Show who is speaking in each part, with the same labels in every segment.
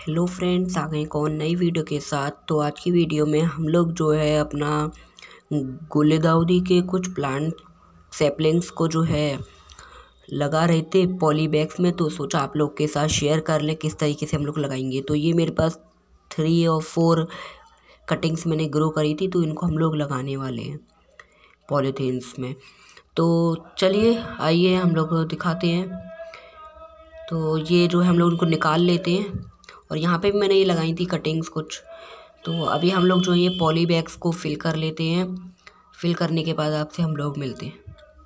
Speaker 1: Hello friends, आ गए कौन नई वीडियो के साथ। तो आज की वीडियो में हम लोग जो है अपना गुलदाउदी के कुछ प्लांट सैपलिंग्स को जो है लगा रहे थे पॉली बैग्स में। तो सोचा आप लोग के साथ शेयर कर लें किस तरीके से हम लोग लगाएंगे। तो ये मेरे पास 3 और 4 कटिंग्स मैंने ग्रो करी थी, तो इनको हम लोग लगाने वाले हैं पॉलीथीन्स में। तो चलिए आइए हम लोग दिखाते हैं। तो ये जो है हम लोग उनको निकाल लेते हैं, और यहाँ पे भी मैंने ये लगाई थी कटिंग्स कुछ। तो अभी हम लोग जो है ये पॉली बैग्स को फिल कर लेते हैं। फिल करने के बाद आपसे हम लोग मिलते हैं।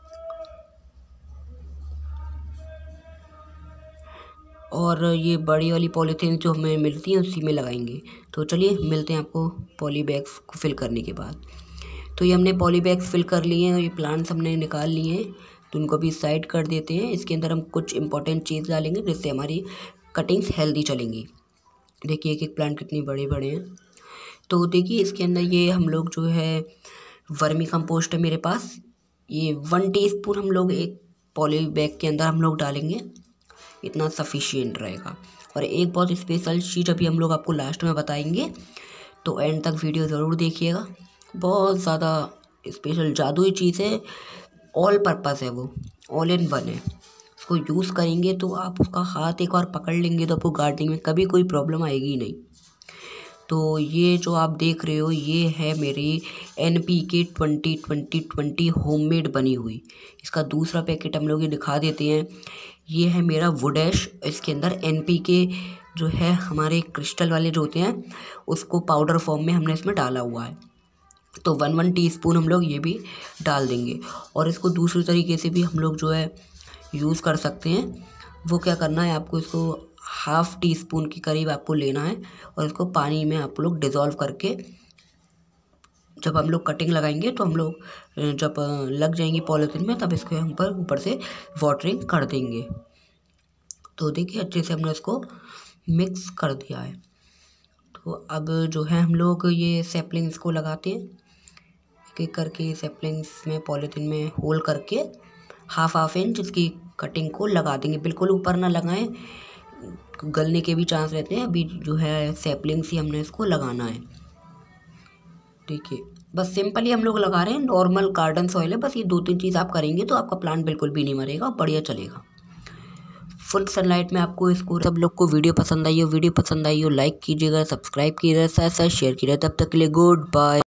Speaker 1: और ये बड़ी वाली पॉलीथीन जो हमें मिलती है उसी में लगाएंगे। तो चलिए मिलते हैं आपको पॉली बैग्स को फिल करने के बाद। तो ये हमने पॉली बैग्स फिल कर लिए हैं और ये प्लांट्स हमने निकाल लिए हैं। तो उनको भी साइड कर देते हैं। इसके अंदर हम कुछ इंपॉर्टेंट चीज़ डालेंगे जिससे हमारी कटिंग्स हेल्दी चलेंगी। देखिए एक एक प्लांट कितने बड़े बड़े हैं। तो देखिए इसके अंदर ये हम लोग जो है वर्मी कंपोस्ट है मेरे पास। ये 1 टीस्पून हम लोग एक पॉली बैग के अंदर हम लोग डालेंगे, इतना सफिशिएंट रहेगा। और एक बहुत स्पेशल चीज़ अभी हम लोग आपको लास्ट में बताएंगे, तो एंड तक वीडियो ज़रूर देखिएगा। बहुत ज़्यादा स्पेशल जादुई चीज़ है, ऑल पर्पस है, वो ऑल इन वन है। उसको यूज़ करेंगे तो आप उसका हाथ एक बार पकड़ लेंगे तो आपको गार्डनिंग में कभी कोई प्रॉब्लम आएगी ही नहीं। तो ये जो आप देख रहे हो ये है मेरी NPK 20-20-20 होममेड बनी हुई। इसका दूसरा पैकेट हम लोग ये दिखा देते हैं। ये है मेरा वुडैश। इसके अंदर NPK जो है हमारे क्रिस्टल वाले जो होते हैं उसको पाउडर फॉर्म में हमने इसमें डाला हुआ है। तो 1 टीस्पून हम लोग ये भी डाल देंगे। और इसको दूसरी तरीके से भी हम लोग जो है यूज़ कर सकते हैं। वो क्या करना है, आपको इसको 1/2 टीस्पून के करीब आपको लेना है और इसको पानी में आप लोग डिज़ोल्व करके जब हम लोग कटिंग लगाएंगे तो हम लोग जब लग जाएंगी पॉलीथीन में तब इसके हम पर ऊपर से वाटरिंग कर देंगे। तो देखिए अच्छे से हमने इसको मिक्स कर दिया है। तो अब जो है हम लोग ये सैपलिंग्स को लगाते हैं एक एक करके। सैपलिंग्स में पॉलीथीन में होल करके 1/2 इंच इसकी कटिंग को लगा देंगे। बिल्कुल ऊपर ना लगाएं, गलने के भी चांस रहते हैं। अभी जो है सैपलिंग्स ही हमने इसको लगाना है। देखिए बस सिंपल ही हम लोग लगा रहे हैं, नॉर्मल गार्डन सॉइल है। बस ये 2-3 चीज़ आप करेंगे तो आपका प्लांट बिल्कुल भी नहीं मरेगा, बढ़िया चलेगा। फुल सनलाइट में आपको इसको। सब लोग को वीडियो पसंद आई हो लाइक कीजिएगा, सब्सक्राइब कीजिएगा, साथ साथ शेयर कीजिएगा। तब तक के लिए गुड बाय।